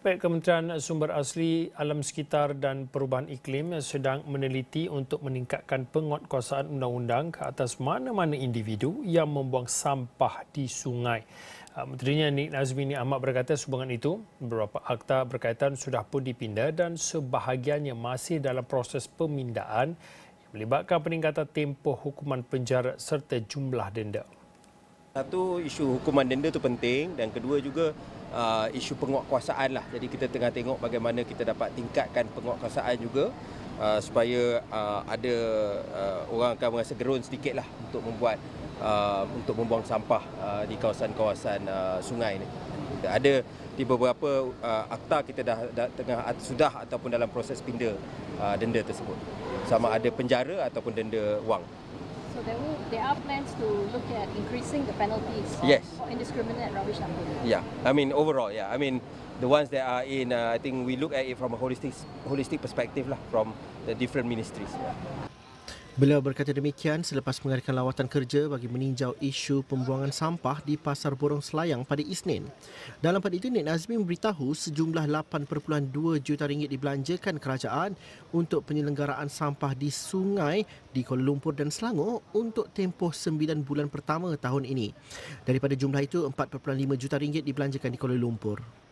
Baik, Kementerian Sumber Asli Alam Sekitar dan Perubahan Iklim sedang meneliti untuk meningkatkan penguatkuasaan undang-undang ke atas mana-mana individu yang membuang sampah di sungai. Menterinya Nik Nazmi Ahmad berkata sumbangan itu, beberapa akta berkaitan sudah pun dipinda dan sebahagiannya masih dalam proses pemindaan yang melibatkan peningkatan tempoh hukuman penjara serta jumlah denda. Satu, isu hukuman denda itu penting, dan kedua juga isu penguatkuasaan lah. Jadi kita tengah tengok bagaimana kita dapat tingkatkan penguatkuasaan juga supaya ada orang akan merasa gerun sedikit lah untuk membuang sampah di kawasan-kawasan sungai ini. Ada di beberapa akta kita sudah ataupun dalam proses pinda denda tersebut, sama ada penjara ataupun denda wang. So there are plans to look at increasing the penalties for indiscriminate rubbish dumping. Yeah, I mean overall, yeah. I mean the ones that are in, I think we look at it from a holistic perspective lah, from the different ministries. Yeah. Beliau berkata demikian selepas mengadakan lawatan kerja bagi meninjau isu pembuangan sampah di Pasar Borong Selayang pada Isnin. Dalam pada itu, Nik Nazmi memberitahu sejumlah 8.2 juta ringgit dibelanjakan kerajaan untuk penyelenggaraan sampah di sungai di Kuala Lumpur dan Selangor untuk tempoh 9 bulan pertama tahun ini. Daripada jumlah itu, 4.5 juta ringgit dibelanjakan di Kuala Lumpur.